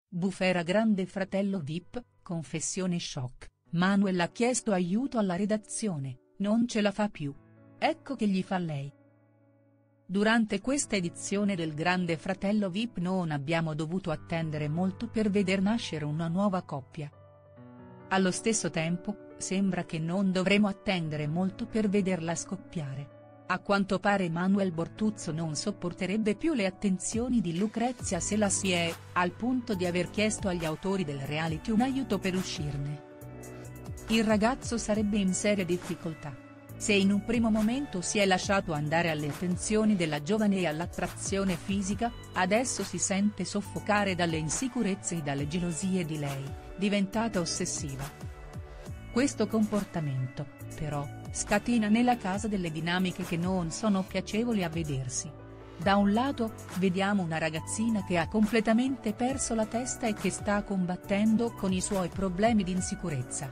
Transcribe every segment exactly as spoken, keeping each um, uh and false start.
Bufera Grande Fratello V I P, confessione shock, Manuel ha chiesto aiuto alla redazione, non ce la fa più. Ecco che gli fa lei. Durante questa edizione del Grande Fratello V I P non abbiamo dovuto attendere molto per veder nascere una nuova coppia. Allo stesso tempo, sembra che non dovremo attendere molto per vederla scoppiare. A quanto pare Manuel Bortuzzo non sopporterebbe più le attenzioni di Lucrezia Selassie, al punto di aver chiesto agli autori del reality un aiuto per uscirne. Il ragazzo sarebbe in seria difficoltà. Se in un primo momento si è lasciato andare alle attenzioni della giovane e all'attrazione fisica, adesso si sente soffocare dalle insicurezze e dalle gelosie di lei, diventata ossessiva. Questo comportamento, però, scatina nella casa delle dinamiche che non sono piacevoli a vedersi. Da un lato, vediamo una ragazzina che ha completamente perso la testa e che sta combattendo con i suoi problemi di insicurezza.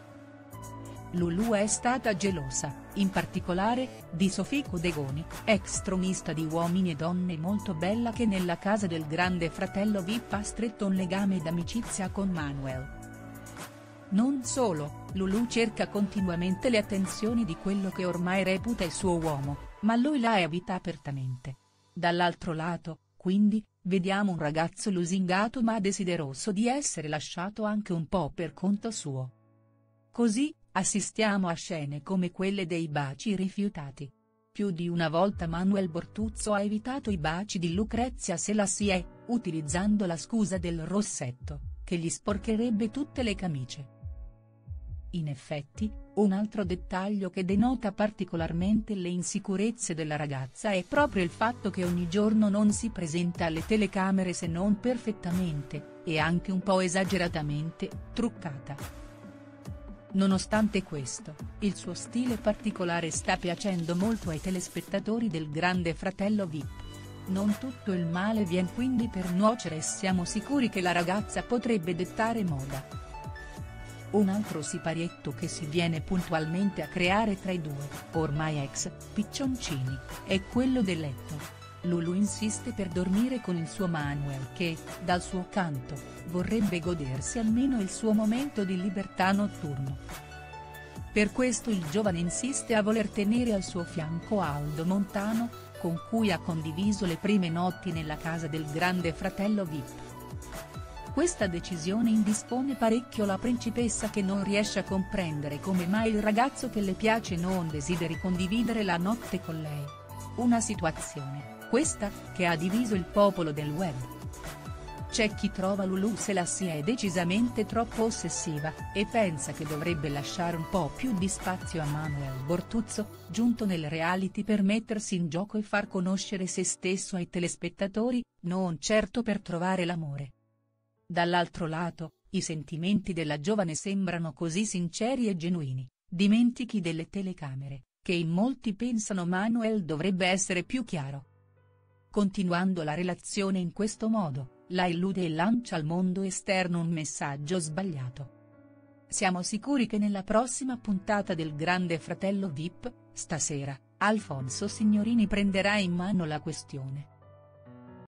Lulu è stata gelosa, in particolare, di Sofì Codegoni, ex tronista di Uomini e Donne molto bella che nella casa del Grande Fratello V I P ha stretto un legame d'amicizia con Manuel. Non solo, Lulu cerca continuamente le attenzioni di quello che ormai reputa il suo uomo, ma lui la evita apertamente. Dall'altro lato, quindi, vediamo un ragazzo lusingato ma desideroso di essere lasciato anche un po' per conto suo. Così, assistiamo a scene come quelle dei baci rifiutati. Più di una volta Manuel Bortuzzo ha evitato i baci di Lucrezia Selassie, utilizzando la scusa del rossetto, che gli sporcherebbe tutte le camicie. In effetti, un altro dettaglio che denota particolarmente le insicurezze della ragazza è proprio il fatto che ogni giorno non si presenta alle telecamere se non perfettamente, e anche un po' esageratamente, truccata. Nonostante questo, il suo stile particolare sta piacendo molto ai telespettatori del Grande Fratello V I P. Non tutto il male viene quindi per nuocere e siamo sicuri che la ragazza potrebbe dettare moda. Un altro siparietto che si viene puntualmente a creare tra i due, ormai ex, piccioncini, è quello del letto. Lulu insiste per dormire con il suo Manuel che, dal suo canto, vorrebbe godersi almeno il suo momento di libertà notturno. Per questo il giovane insiste a voler tenere al suo fianco Aldo Montano, con cui ha condiviso le prime notti nella casa del Grande Fratello V I P. Questa decisione indispone parecchio la principessa che non riesce a comprendere come mai il ragazzo che le piace non desideri condividere la notte con lei. Una situazione, questa, che ha diviso il popolo del web. C'è chi trova Lulu Selassie decisamente troppo ossessiva, e pensa che dovrebbe lasciare un po' più di spazio a Manuel Bortuzzo, giunto nel reality per mettersi in gioco e far conoscere se stesso ai telespettatori, non certo per trovare l'amore. Dall'altro lato, i sentimenti della giovane sembrano così sinceri e genuini, dimentichi delle telecamere, che in molti pensano Manuel dovrebbe essere più chiaro. Continuando la relazione in questo modo, la illude e lancia al mondo esterno un messaggio sbagliato. Siamo sicuri che nella prossima puntata del Grande Fratello V I P, stasera, Alfonso Signorini prenderà in mano la questione.